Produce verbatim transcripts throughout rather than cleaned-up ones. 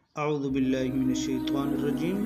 अऊज़ु बिल्लाहि मिनश्शैतानिर्रजीम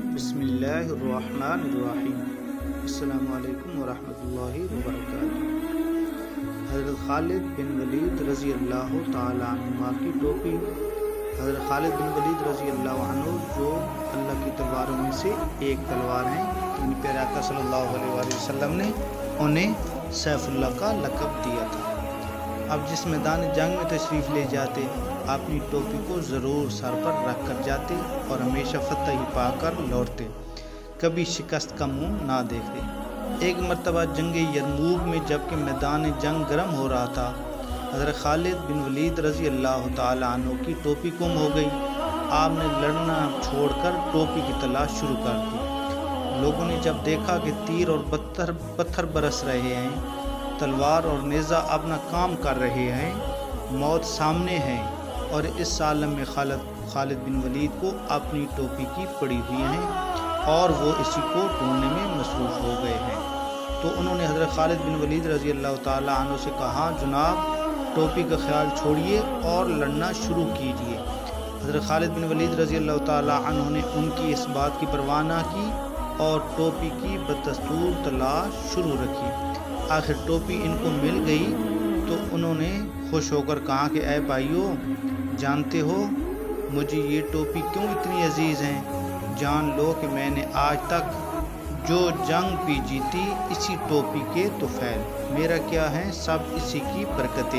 बिस्मिल्लाहिर्रहमानिर्रहीम। अस्सलामु अलैकुम वरहमतुल्लाहि वबरकातुहू। हज़रत खालिद बिन वलीद रज़ी अल्लाह ताला अन्हुमा की टोपी। हज़रत खालिद बिन वलीद रज़ी अल्लाह अन्हु जो अल्लाह की तलवारों में से एक तलवार हैं, इन प्यारे आका सल्लल्लाहु अलैहि वसल्लम ने उन्हें सैफुल्लाह का लक़ब दिया था। अब जिस मैदान जंग में तशरीफ़ ले जाते, अपनी टोपी को ज़रूर सर पर रख कर जाते और हमेशा फतह ही पाकर लौटते, कभी शिकस्त का मुँह ना देखते। एक मरतबा जंग यरमूक में जबकि मैदान जंग गर्म हो रहा था, हज़रत खालिद बिन वलीद रज़ी अल्लाह ताला अन्हु की टोपी गुम हो गई। आपने लड़ना छोड़कर टोपी की तलाश शुरू कर दी। लोगों ने जब देखा कि तीर और पत्थर पत्थर बरस रहे हैं, तलवार और नेज़ा अपना काम कर रहे हैं, मौत सामने है और इस आलम में खालिद खालिद बिन वलीद को अपनी टोपी की पड़ी हुई है और वो इसी को ढूंढने में मसरूफ़ हो गए हैं, तो उन्होंने हज़रत खालिद बिन वलीद रज़ी अल्लाह ताला अन्हु से कहा, जनाब टोपी का ख्याल छोड़िए और लड़ना शुरू कीजिए। हज़रत खालिद बिन वलीद रज़ी अल्लाह ताला अन्हु ने उनकी इस बात की परवाह न की और टोपी की बदस्तूर तलाश शुरू रखी। आखिर टोपी इनको मिल गई तो उन्होंने खुश होकर कहा कि ऐ भाइयों, जानते हो मुझे ये टोपी क्यों इतनी अजीज़ है? जान लो कि मैंने आज तक जो जंग भी जीती इसी टोपी के तुफैल, मेरा क्या है, सब इसी की बरकतें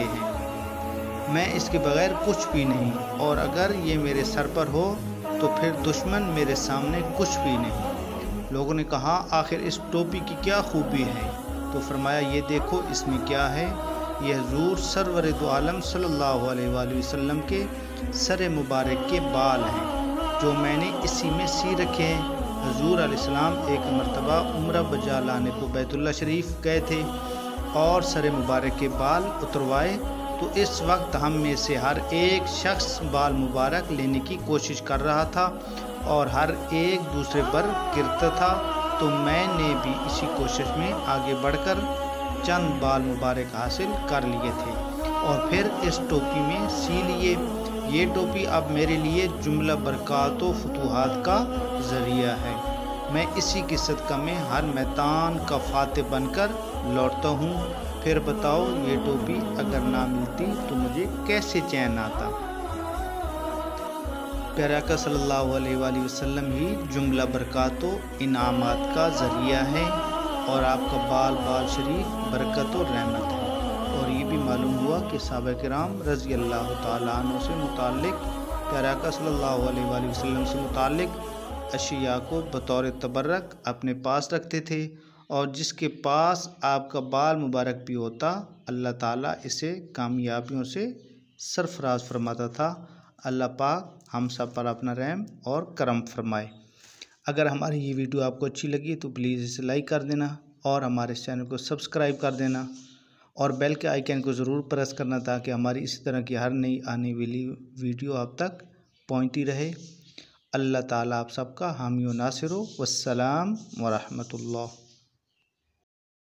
हैं। मैं इसके बगैर कुछ भी नहीं, और अगर ये मेरे सर पर हो तो फिर दुश्मन मेरे सामने कुछ भी नहीं। लोगों ने कहा, आखिर इस टोपी की क्या खूबी है? तो फरमाया, ये देखो इसमें क्या है। यह हुज़ूर सरवर दो आलम सल्लल्लाहु अलैहि वसल्लम के सर मुबारक के बाल हैं, जो मैंने इसी में सी रखे हैं। हुज़ूर अलैहिस्सलाम एक मरतबा उम्रा बजा लाने को बैतुल्ला शरीफ गए थे और सर मुबारक के बाल उतरवाए, तो इस वक्त हम में से हर एक शख्स बाल मुबारक लेने की कोशिश कर रहा था और हर एक दूसरे पर गिरता था, तो मैंने भी इसी कोशिश में आगे बढ़कर चंद बाल मुबारक हासिल कर लिए थे और फिर इस टोपी में सी लिए। ये टोपी अब मेरे लिए जुमला बरक़ात व फुतूहात का ज़रिया है। मैं इसी की सदक़ा में हर मैदान का फ़ातिह बनकर लौटता हूँ। फिर बताओ, ये टोपी अगर ना मिलती तो मुझे कैसे चैन आता? प्यारे आका सल्लल्लाहु अलैहि वसल्लम ही जुमला बरक़ात व इनामात का ज़रिया है और आपका बाल बाल शरीफ बरकत और रहमत है। और ये भी मालूम हुआ कि सहाबा किराम रज़ी अल्लाह ताला अन्हु से मुताल्लिक़, प्यारे आका सल्लल्लाहु अलैहि वसल्लम से मुताल्लिक़ अशिया को बतौर तबर्रक अपने पास रखते थे, और जिसके पास आपका बाल मुबारक भी होता, अल्लाह ताला इसे कामयाबियों से सरफराज फरमाता था। अल्लाह पाक हम सब पर अपना रहम और करम फरमाए। अगर हमारी ये वीडियो आपको अच्छी लगी तो प्लीज़ इसे लाइक कर देना और हमारे चैनल को सब्सक्राइब कर देना और बेल के आइकन को ज़रूर प्रेस करना, ताकि हमारी इसी तरह की हर नई आने वाली वीडियो आप तक पहुंचती रहे। अल्लाह ताला आप सबका हामी व नासिर हो। वस्सलाम व रहमतुल्लाह।